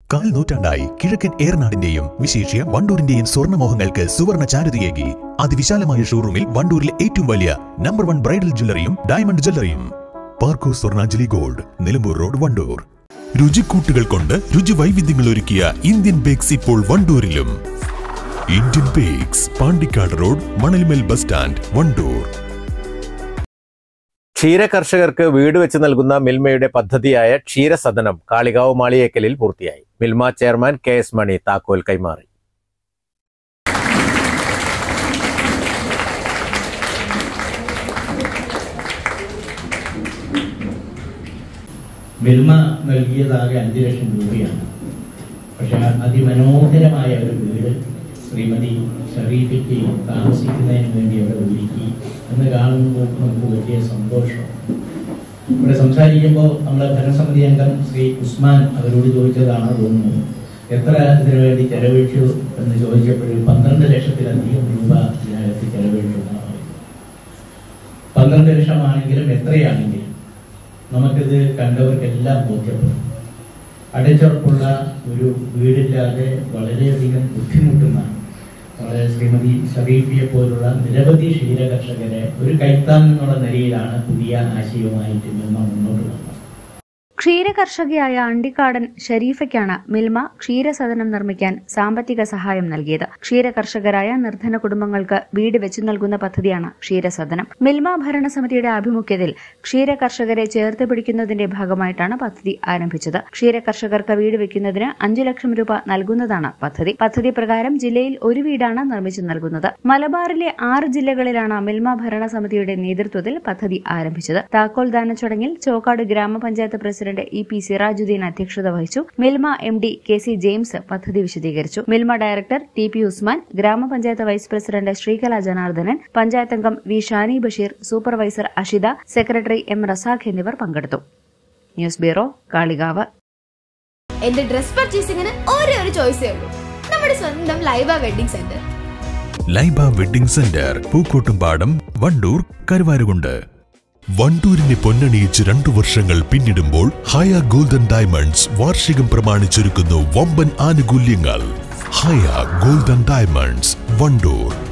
കാൽ നൂറ്റാണ്ടായി കിഴക്കൻ ഏറനാടിന്റെയും വിശേഷ്യ വണ്ടൂരിന്റെയും സ്വർണ്ണമോഹങ്ങൾക്ക് സുവർണ ചാരുതയേകി അതിവിശാലമായ ഷോറൂമിൽ വണ്ടൂരിലെ ഏറ്റവും വലിയ നമ്പർ 1 ബ്രൈഡൽ ജ്വല്ലറിയും ഡയമണ്ട് ജ്വല്ലറിയും പാർക്കോ സ്വർണ്ണാഞ്ജലി ഗോൾഡ്, നിലമ്പൂർ റോഡ്, വണ്ടൂർ. രുചിക്കൂട്ടുകൾ കൊണ്ട് രുചി വൈവിധ്യങ്ങൾ ഒരുക്കിയ ഇന്ത്യൻ ബേക്സ് ഇപ്പോൾ വണ്ടൂരിലും. Indian bakes, Pandikkad road, Manalmel bus stand, Wandoor. ക്ഷീര കർഷകർക്ക് വീട് വെച്ച് നൽകുന്ന മിൽമയുടെ പദ്ധതിയായ ക്ഷീരസദനം കാളികാവ് മാളിയേക്കലിൽ പൂർത്തിയായി. മിൽമ ചെയർമാൻ KS മണി താക്കോൽ കൈമാറി. മിൽമ നൽകിയതാകെ 5 ലക്ഷം രൂപയാണ്. പക്ഷെ അതിമനോഹരമായ ഒരു വീട് ശ്രീമതി ഷരീഫയ്ക്ക് താമസിക്കുന്നതിന് വേണ്ടി അവിടെ ഒരുക്കി എന്ന് കാണുമ്പോൾ നമുക്ക് വലിയ സന്തോഷം. ഇവിടെ സംസാരിക്കുമ്പോൾ നമ്മളെ ഭരണസമിതി അംഗം ശ്രീ ഉസ്മാൻ അവരോട് ചോദിച്ചതാണ് തോന്നുന്നു, എത്ര ഇതിനു വേണ്ടി ചെലവഴിച്ചു എന്ന് ചോദിച്ചപ്പോൾ 12 ലക്ഷത്തിലധികം രൂപ ഇതിനകത്ത് ചെലവഴിച്ചതാണ്. 12 ലക്ഷമാണെങ്കിലും എത്രയാണെങ്കിലും നമുക്കിത് കണ്ടവർക്കെല്ലാം ബോധ്യപ്പെടും. അടച്ചുറപ്പുള്ള ഒരു വീടില്ലാതെ വളരെയധികം ബുദ്ധിമുട്ടുന്ന ശ്രീമതി ഷരീഫിയെ പോലുള്ള നിരവധി ക്ഷീര കർഷകരെ ഒരു കൈത്താങ് എന്നുള്ള നിലയിലാണ് പുതിയ ആശയവുമായിട്ട് മിൽമ മുന്നോട്ട് വന്നത്. ക്ഷീരകർഷകയായ അണ്ടിക്കാടൻ ഷരീഫയ്ക്കാണ് മിൽമ ക്ഷീരസദനം നിർമ്മിക്കാൻ സാമ്പത്തിക സഹായം നൽകിയത്. ക്ഷീരകർഷകരായ നിർധന കുടുംബങ്ങൾക്ക് വീട് വെച്ചു നൽകുന്ന പദ്ധതിയാണ് ക്ഷീരസദനം. മിൽമ ഭരണസമിതിയുടെ ആഭിമുഖ്യത്തിൽ ക്ഷീരകർഷകരെ ചേർത്ത് പിടിക്കുന്നതിന്റെ ഭാഗമായിട്ടാണ് പദ്ധതി ആരംഭിച്ചത്. ക്ഷീരകർഷകർക്ക് വീട് വെക്കുന്നതിന് 5 ലക്ഷം രൂപ നൽകുന്നതാണ് പദ്ധതി. പദ്ധതി പ്രകാരം ജില്ലയിൽ ഒരു വീടാണ് നിർമ്മിച്ചു നൽകുന്നത്. മലബാറിലെ 6 ജില്ലകളിലാണ് മിൽമ ഭരണസമിതിയുടെ നേതൃത്വത്തിൽ പദ്ധതി ആരംഭിച്ചത്. താക്കോൽ ദാന ചടങ്ങിൽ ചോക്കാട് ഗ്രാമപഞ്ചായത്ത് പ്രസിഡന്റ് EP സിറാജുദ്ദീൻ അധ്യക്ഷത വഹിച്ചു. മിൽമ MD KC ജെയിംസ് പദ്ധതി വിശദീകരിച്ചു. മിൽമ ഡയറക്ടർ TP ഉസ്മാൻ, ഗ്രാമപഞ്ചായത്ത് വൈസ് പ്രസിഡന്റ് ശ്രീകല ജനാർദ്ദനൻ, പഞ്ചായത്ത് അംഗം V Shani Basheer, supervisor Ashitha, secretary M Razak എന്നിവർ പങ്കെടുത്തു. News bureau, Kalikavu. എന്റെ ഡ്രസ് പർച്ചേസിംഗിന് ഒരേ ഒരു ചോയ്സേ ഉള്ളൂ, നമ്മുടെ സ്വന്തം Laiba wedding centre. Laiba wedding centre, Pookkottumpadam, Wandoor, Karuvarakundu. വണ്ടൂരിനെ പൊന്നണിയിച്ച് 2 വർഷങ്ങൾ പിന്നിടുമ്പോൾ ഹയ ഗോൾഡൻ ഡയമണ്ട്സ് വാർഷികം പ്രമാണിച്ചൊരുക്കുന്നു വമ്പൻ ആനുകൂല്യങ്ങൾ. Haya golden diamonds, Wandoor.